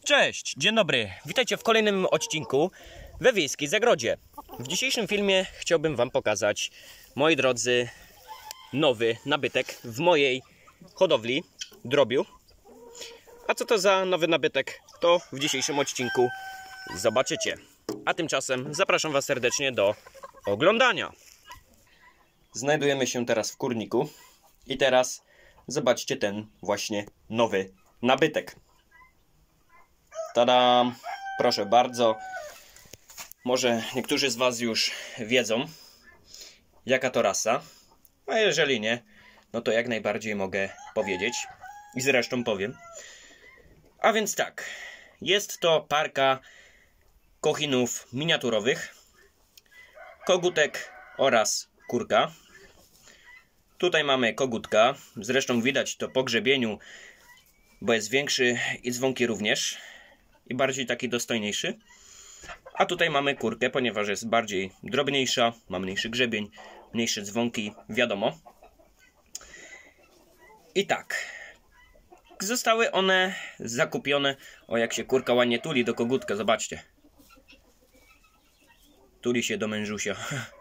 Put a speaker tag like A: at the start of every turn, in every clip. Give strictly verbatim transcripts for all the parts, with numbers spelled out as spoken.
A: Cześć, dzień dobry, witajcie w kolejnym odcinku we Wiejskiej Zagrodzie. W dzisiejszym filmie chciałbym wam pokazać, moi drodzy, nowy nabytek w mojej hodowli drobiu. A co to za nowy nabytek, to w dzisiejszym odcinku zobaczycie. A tymczasem zapraszam was serdecznie do oglądania. Znajdujemy się teraz w kurniku i teraz zobaczcie ten właśnie nowy nabytek. Tada! Proszę bardzo. Może niektórzy z was już wiedzą, jaka to rasa. A jeżeli nie, no to jak najbardziej mogę powiedzieć. I zresztą powiem. A więc tak. Jest to parka kochinów miniaturowych. Kogutek oraz kurka. Tutaj mamy kogutka. Zresztą widać to po grzebieniu, bo jest większy i dzwonki również. I bardziej taki dostojniejszy. A tutaj mamy kurkę, ponieważ jest bardziej drobniejsza, ma mniejszy grzebień, mniejsze dzwonki, wiadomo. I tak. Zostały one zakupione. O, jak się kurka ładnie tuli do kogutka, zobaczcie. Tuli się do mężusia.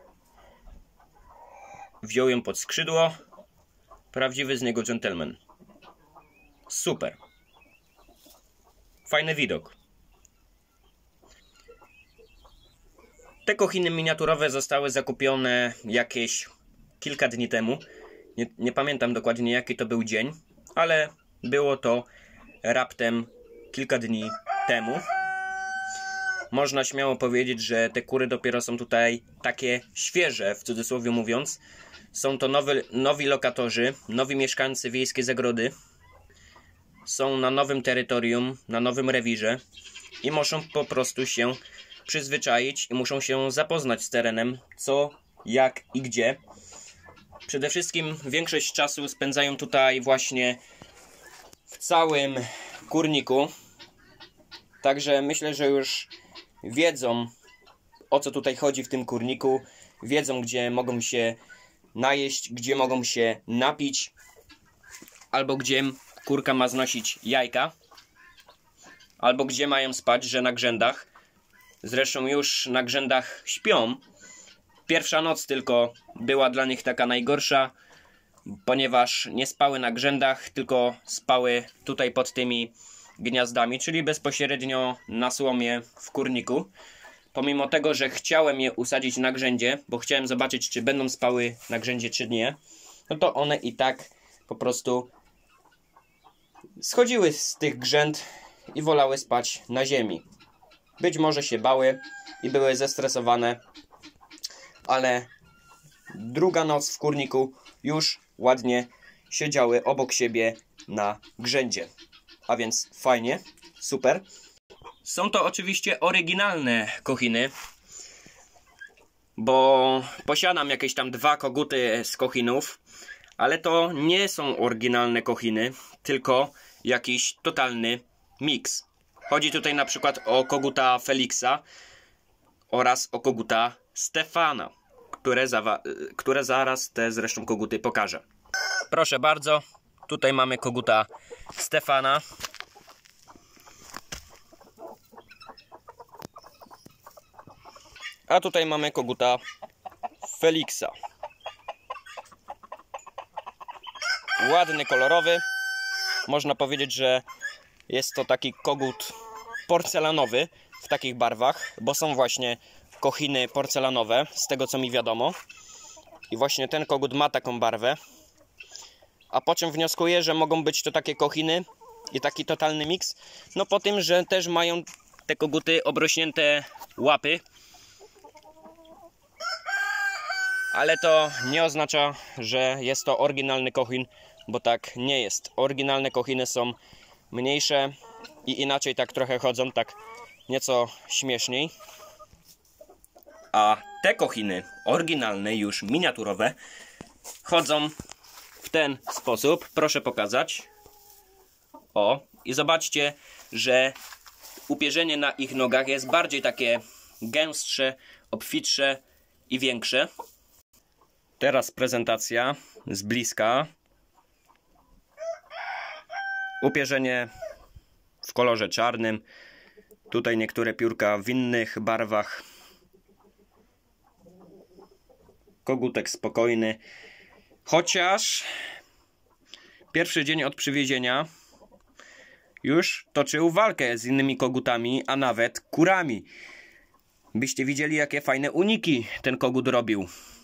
A: Wziął ją pod skrzydło. Prawdziwy z niego dżentelmen. Super. Fajny widok. Te kochiny miniaturowe zostały zakupione jakieś kilka dni temu. Nie, nie pamiętam dokładnie, jaki to był dzień, ale było to raptem kilka dni temu. Można śmiało powiedzieć, że te kury dopiero są tutaj takie świeże, w cudzysłowie mówiąc. Są to nowy, nowi lokatorzy, nowi mieszkańcy Wiejskiej Zagrody. Są na nowym terytorium, na nowym rewirze i muszą po prostu się przyzwyczaić i muszą się zapoznać z terenem, co, jak i gdzie. Przede wszystkim większość czasu spędzają tutaj właśnie w całym kurniku. Także myślę, że już wiedzą, o co tutaj chodzi w tym kurniku. Wiedzą, gdzie mogą się najeść, gdzie mogą się napić, albo gdzie kurka ma znosić jajka, albo gdzie mają spać, że na grzędach. Zresztą już na grzędach śpią. Pierwsza noc tylko była dla nich taka najgorsza, ponieważ nie spały na grzędach, tylko spały tutaj pod tymi gniazdami, czyli bezpośrednio na słomie w kurniku. Pomimo tego, że chciałem je usadzić na grzędzie, bo chciałem zobaczyć, czy będą spały na grzędzie, czy nie, no to one i tak po prostu schodziły z tych grzęd i wolały spać na ziemi. Być może się bały i były zestresowane, ale druga noc w kurniku już ładnie siedziały obok siebie na grzędzie. A więc fajnie, super. Są to oczywiście oryginalne kochiny, bo posiadam jakieś tam dwa koguty z kochinów, ale to nie są oryginalne kochiny, tylko jakiś totalny miks. Chodzi tutaj na przykład o koguta Feliksa oraz o koguta Stefana, które, które zaraz te zresztą koguty pokażę. Proszę bardzo, tutaj mamy koguta Stefana. A tutaj mamy koguta Feliksa. Ładny, kolorowy. Można powiedzieć, że jest to taki kogut porcelanowy w takich barwach, bo są właśnie kochiny porcelanowe, z tego co mi wiadomo. I właśnie ten kogut ma taką barwę. A po czym wnioskuję, że mogą być to takie kochiny i taki totalny miks? No po tym, że też mają te koguty obrośnięte łapy. Ale to nie oznacza, że jest to oryginalny kochin, bo tak nie jest. Oryginalne kochiny są mniejsze i inaczej tak trochę chodzą, tak nieco śmieszniej. A te kochiny oryginalne, już miniaturowe, chodzą w ten sposób. Proszę pokazać. O, i zobaczcie, że upierzenie na ich nogach jest bardziej takie gęstsze, obfitsze i większe. Teraz prezentacja z bliska. Upierzenie w kolorze czarnym. Tutaj niektóre piórka w innych barwach. Kogutek spokojny. Chociaż pierwszy dzień od przywiezienia już toczył walkę z innymi kogutami, a nawet kurami. Byście widzieli, jakie fajne uniki ten kogut robił.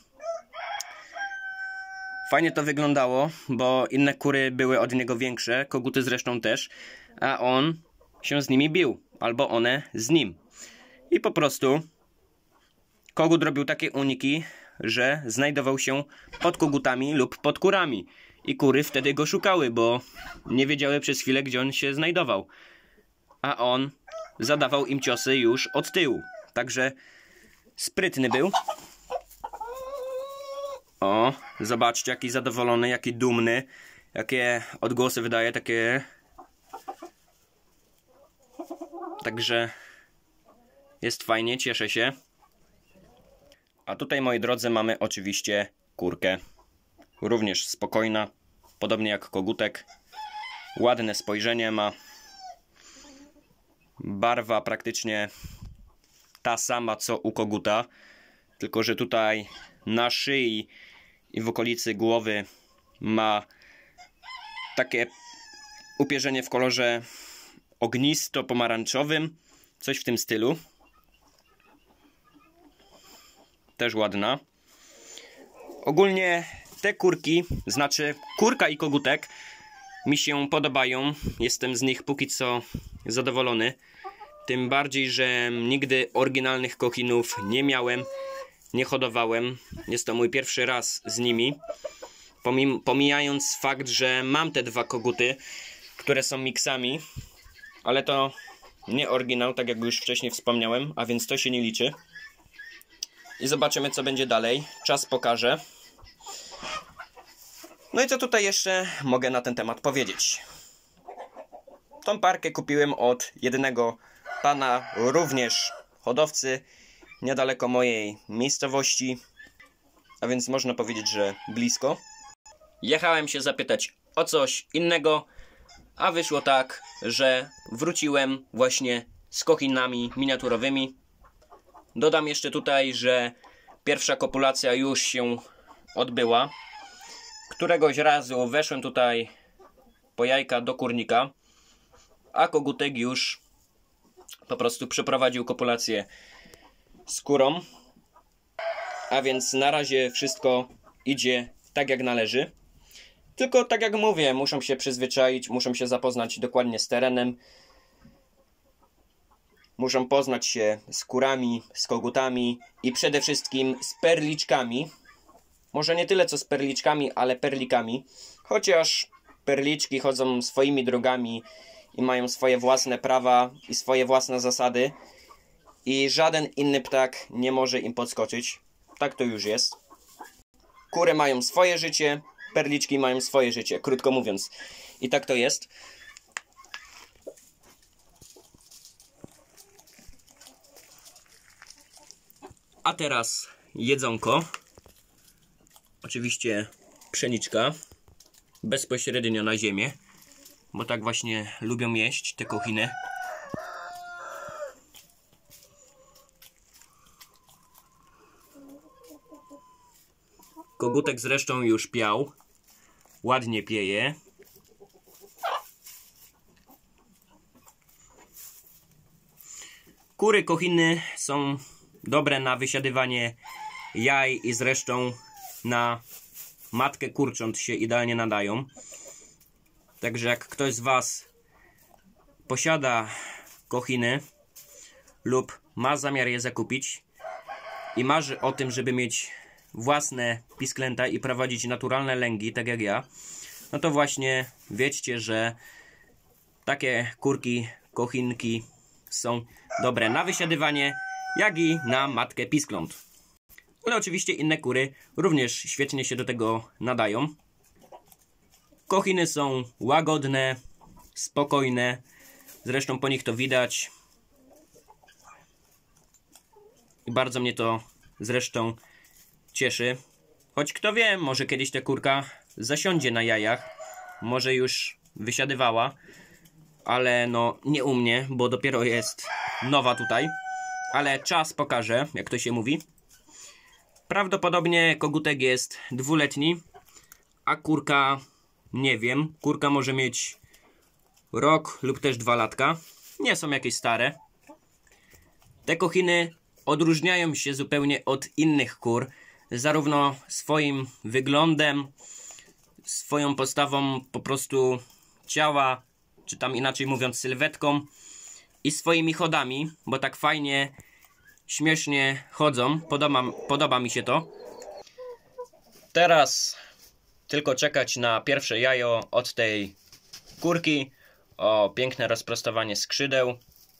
A: Fajnie to wyglądało, bo inne kury były od niego większe, koguty zresztą też, a on się z nimi bił, albo one z nim. I po prostu kogut robił takie uniki, że znajdował się pod kogutami lub pod kurami. I kury wtedy go szukały, bo nie wiedziały przez chwilę, gdzie on się znajdował. A on zadawał im ciosy już od tyłu. Także sprytny był. O, zobaczcie, jaki zadowolony, jaki dumny. Jakie odgłosy wydaje, takie... Także jest fajnie, cieszę się. A tutaj, moi drodzy, mamy oczywiście kurkę. Również spokojna, podobnie jak kogutek. Ładne spojrzenie ma. Barwa praktycznie ta sama co u koguta. Tylko że tutaj na szyi i w okolicy głowy ma takie upierzenie w kolorze ognisto-pomarańczowym. Coś w tym stylu. Też ładna. Ogólnie te kurki, znaczy kurka i kogutek, mi się podobają. Jestem z nich póki co zadowolony. Tym bardziej, że nigdy oryginalnych kochinów nie miałem, nie hodowałem. Jest to mój pierwszy raz z nimi. Pomim pomijając fakt, że mam te dwa koguty, które są miksami, ale to nie oryginał, tak jak już wcześniej wspomniałem, a więc to się nie liczy. I zobaczymy, co będzie dalej. Czas pokaże. No i co tutaj jeszcze mogę na ten temat powiedzieć? Tą parkę kupiłem od jednego pana, również hodowcy, niedaleko mojej miejscowości, a więc można powiedzieć, że blisko. Jechałem się zapytać o coś innego, a wyszło tak, że wróciłem właśnie z kochinami miniaturowymi. Dodam jeszcze tutaj, że pierwsza kopulacja już się odbyła. Któregoś razu weszłem tutaj po jajka do kurnika, a kogutek już po prostu przeprowadził kopulację z kurą. A więc na razie wszystko idzie tak jak należy. Tylko tak jak mówię, muszą się przyzwyczaić, muszą się zapoznać dokładnie z terenem. Muszą poznać się z kurami, z kogutami i przede wszystkim z perliczkami. Może nie tyle co z perliczkami, ale perlikami. Chociaż perliczki chodzą swoimi drogami i mają swoje własne prawa i swoje własne zasady. I żaden inny ptak nie może im podskoczyć. Tak to już jest. Kury mają swoje życie, perliczki mają swoje życie, krótko mówiąc. I tak to jest. A teraz jedzonko. Oczywiście pszeniczka. Bezpośrednio na ziemię. Bo tak właśnie lubią jeść te kochiny. Kogutek zresztą już piał. Ładnie pieje. Kury kochiny są dobre na wysiadywanie jaj i zresztą na matkę kurcząt się idealnie nadają. Także jak ktoś z Was posiada kochiny lub ma zamiar je zakupić i marzy o tym, żeby mieć własne pisklęta i prowadzić naturalne lęgi, tak jak ja, no to właśnie wiedzcie, że takie kurki, kochinki są dobre na wysiadywanie, jak i na matkę piskląt. Ale oczywiście inne kury również świetnie się do tego nadają. Kochiny są łagodne, spokojne, zresztą po nich to widać. I bardzo mnie to zresztą cieszy. Choć kto wie, może kiedyś ta kurka zasiądzie na jajach. Może już wysiadywała. ale no nie u mnie, bo dopiero jest nowa tutaj. Ale czas pokaże, jak to się mówi. Prawdopodobnie kogutek jest dwuletni, a kurka nie wiem. Kurka może mieć rok lub też dwa latka. Nie są jakieś stare. Te kochiny odróżniają się zupełnie od innych kur, zarówno swoim wyglądem, swoją postawą po prostu ciała, czy tam inaczej mówiąc sylwetką, i swoimi chodami, bo tak fajnie, śmiesznie chodzą. Podoba, podoba mi się to. Teraz tylko czekać na pierwsze jajo od tej kurki. O, piękne rozprostowanie skrzydeł.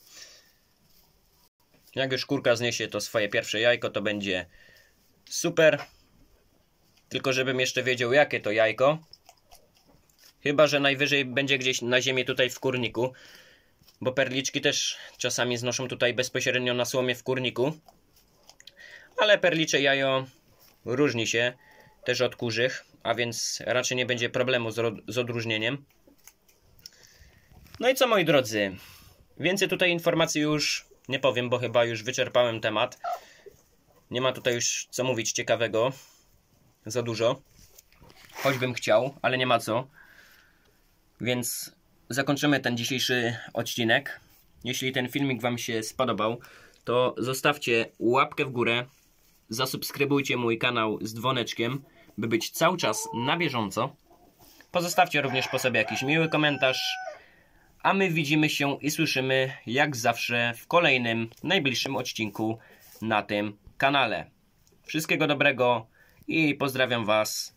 A: Jak już kurka zniesie to swoje pierwsze jajko, to będzie super. Tylko żebym jeszcze wiedział, jakie to jajko. Chyba że najwyżej będzie gdzieś na ziemi tutaj w kurniku. Bo perliczki też czasami znoszą tutaj bezpośrednio na słomie w kurniku. Ale perlicze jajo różni się też od kurzych, a więc raczej nie będzie problemu z, z odróżnieniem. No i co, moi drodzy? Więcej tutaj informacji już nie powiem, bo chyba już wyczerpałem temat. Nie ma tutaj już co mówić ciekawego. Za dużo. Choćbym chciał, ale nie ma co. Więc zakończymy ten dzisiejszy odcinek. Jeśli ten filmik wam się spodobał, to zostawcie łapkę w górę. Zasubskrybujcie mój kanał z dzwoneczkiem, by być cały czas na bieżąco. Pozostawcie również po sobie jakiś miły komentarz. A my widzimy się i słyszymy jak zawsze w kolejnym, najbliższym odcinku na tym kanale. Wszystkiego dobrego i pozdrawiam was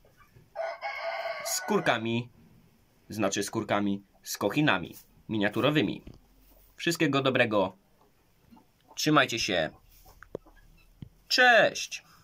A: z kurkami, znaczy z kurkami, z kochinami miniaturowymi. Wszystkiego dobrego. Trzymajcie się. Cześć!